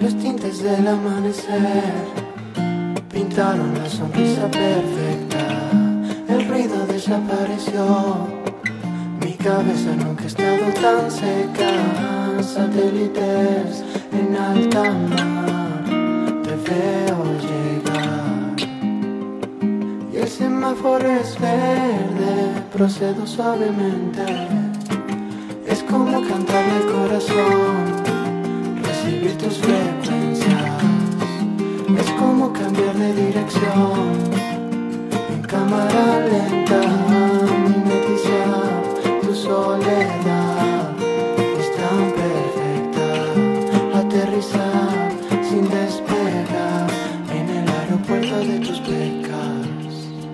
Los tintes del amanecer pintaron la sonrisa perfecta. El ruido desapareció. Mi cabeza nunca ha estado tan seca. Satélites en alta mar, te veo llegar. Y el semáforo es verde, procedo suavemente. Es como cantarle al corazón, recibir tus frecuencias. Es como cambiar de dirección en cámara lenta, mimetizar tu soledad. Es tan perfecta, aterrizar sin despegar en el aeropuerto de tus becas.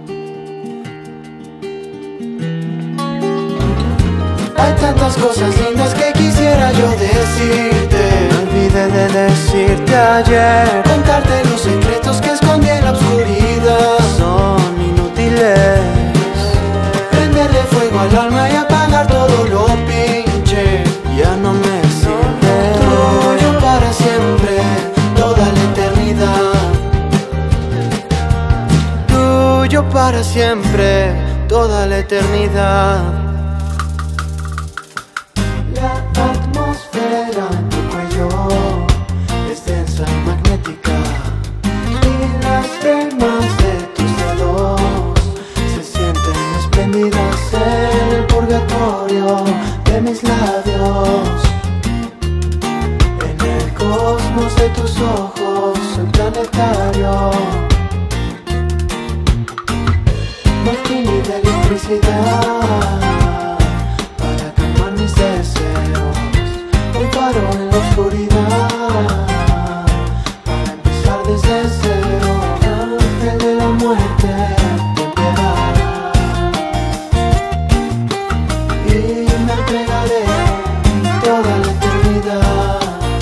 Hay tantas cosas lindas que quisiera yo decirte. Me olvidé de decirte ayer, contarte los secretos que escondí en la oscuridad. Son inútiles. Prenderle fuego al alma y apagar todo lo pinche. Ya no me sirve. Tuyo para siempre, toda la eternidad. Tuyo para siempre, toda la eternidad. La atmósfera en tu cuello es densa y magnética, y las yemas de tus dedos se sienten espléndidas en el purgatorio de mis labios. En el cosmos de tus ojos soy planetario. Martini de electricidad en la oscuridad, para empezar desde cero. Ángel de la muerte, ten piedad, y me entregaré toda la eternidad.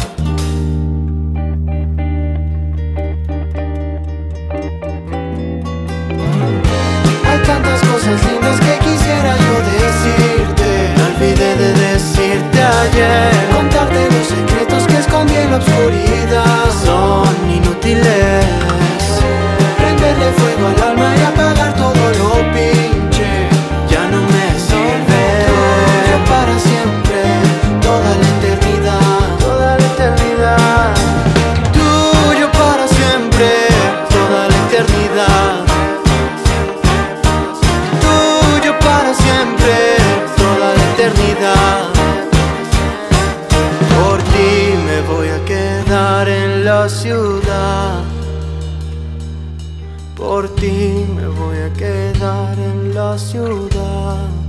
Hay tantas cosas lindas que quisiera yo decirte. Me olvidé de decirte ayer, contarte los secretos que escondí en la oscuridad. Son inútiles. Prenderle fuego al alma y apagar todo lo pinche. Ya no me sirve. Tuyo para siempre, toda la eternidad. Toda la eternidad. Tuyo para siempre, toda la eternidad. Tuyo para siempre, toda la eternidad. Por ti me voy a quedar en la ciudad. Por ti me voy a quedar en la ciudad.